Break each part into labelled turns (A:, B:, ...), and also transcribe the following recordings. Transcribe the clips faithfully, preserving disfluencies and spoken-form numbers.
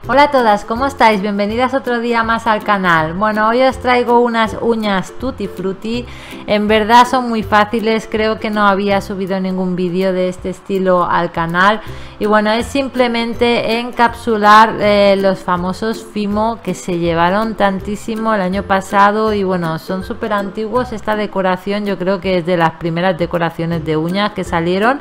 A: Hola a todas, ¿cómo estáis? Bienvenidas otro día más al canal. Bueno, hoy os traigo unas uñas Tutti Frutti. En verdad son muy fáciles, creo que no había subido ningún vídeo de este estilo al canal. Y bueno, es simplemente encapsular eh, los famosos Fimo que se llevaron tantísimo el año pasado. Y bueno, son súper antiguos. Esta decoración yo creo que es de las primeras decoraciones de uñas que salieron.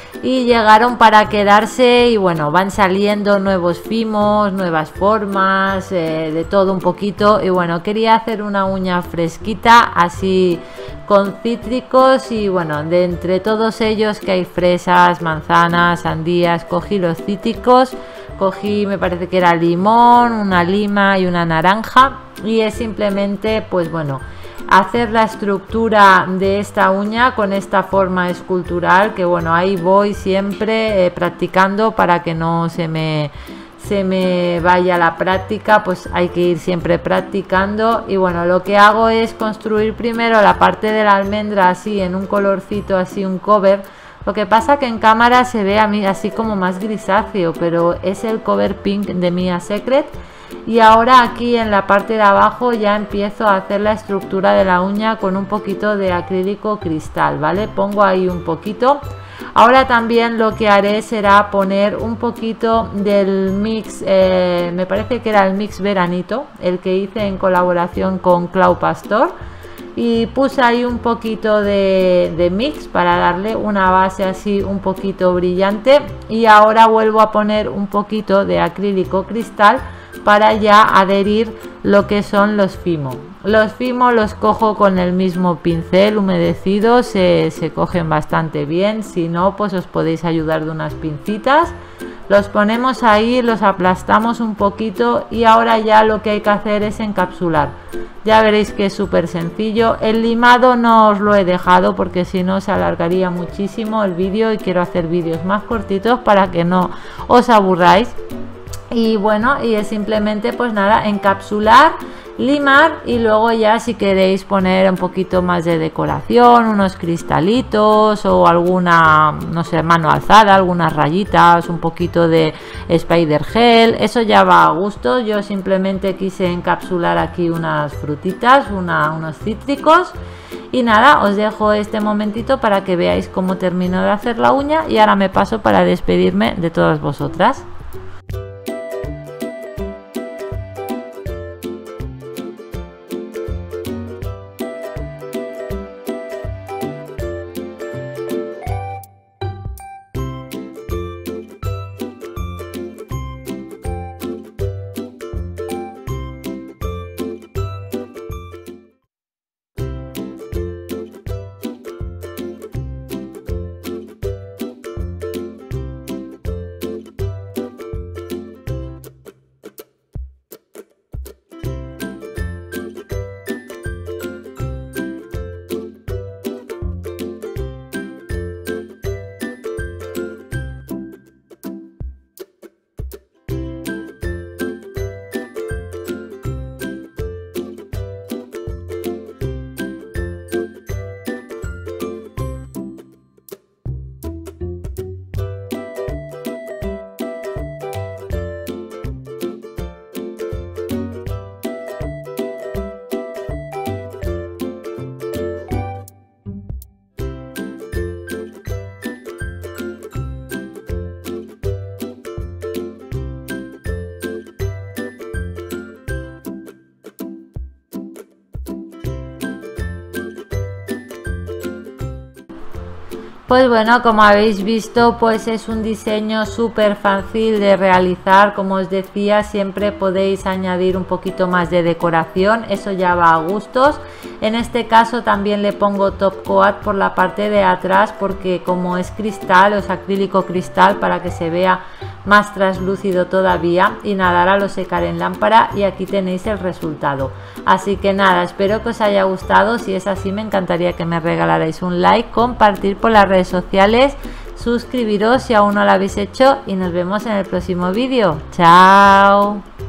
A: Y llegaron para quedarse y bueno, van saliendo nuevos Fimos, nuevas formas, eh, de todo un poquito. Y bueno, quería hacer una uña fresquita, así con cítricos. Y bueno, de entre todos ellos que hay fresas, manzanas, sandías, cogí los cítricos. Cogí, me parece que era limón, una lima y una naranja. Y es simplemente, pues bueno, hacer la estructura de esta uña con esta forma escultural, que bueno, ahí voy siempre eh, practicando para que no se me se me vaya la práctica, pues hay que ir siempre practicando. Y bueno, lo que hago es construir primero la parte de la almendra así en un colorcito, así un cover. Lo que pasa que en cámara se ve a mí así como más grisáceo, pero es el cover pink de Mia Secret. Y ahora aquí en la parte de abajo ya empiezo a hacer la estructura de la uña con un poquito de acrílico cristal, ¿vale? Pongo ahí un poquito. Ahora también lo que haré será poner un poquito del mix, eh, me parece que era el mix veranito, el que hice en colaboración con Clau Pastor. Y puse ahí un poquito de, de mix para darle una base así un poquito brillante. Y ahora vuelvo a poner un poquito de acrílico cristal para ya adherir lo que son los Fimo. Los Fimo los cojo con el mismo pincel humedecido, se, se cogen bastante bien. Si no, pues os podéis ayudar de unas pincitas. Los ponemos ahí, los aplastamos un poquito y ahora ya lo que hay que hacer es encapsular. Ya veréis que es súper sencillo. El limado no os lo he dejado porque si no se alargaría muchísimo el vídeo y quiero hacer vídeos más cortitos para que no os aburráis. Y bueno, y es simplemente pues nada, encapsular, limar y luego ya si queréis poner un poquito más de decoración, unos cristalitos o alguna, no sé, mano alzada, algunas rayitas, un poquito de spider gel, eso ya va a gusto. Yo simplemente quise encapsular aquí unas frutitas, una, unos cítricos. Y nada, os dejo este momentito para que veáis cómo termino de hacer la uña y ahora me paso para despedirme de todas vosotras. Pues bueno, como habéis visto, pues es un diseño súper fácil de realizar. Como os decía, siempre podéis añadir un poquito más de decoración, eso ya va a gustos. En este caso también le pongo top coat por la parte de atrás porque como es cristal, o es acrílico cristal, para que se vea más traslúcido todavía. Y nada, ahora lo secaré en lámpara y aquí tenéis el resultado. Así que nada, espero que os haya gustado. Si es así, me encantaría que me regalarais un like, compartir por las redes sociales, suscribiros si aún no lo habéis hecho y nos vemos en el próximo vídeo. ¡Chao!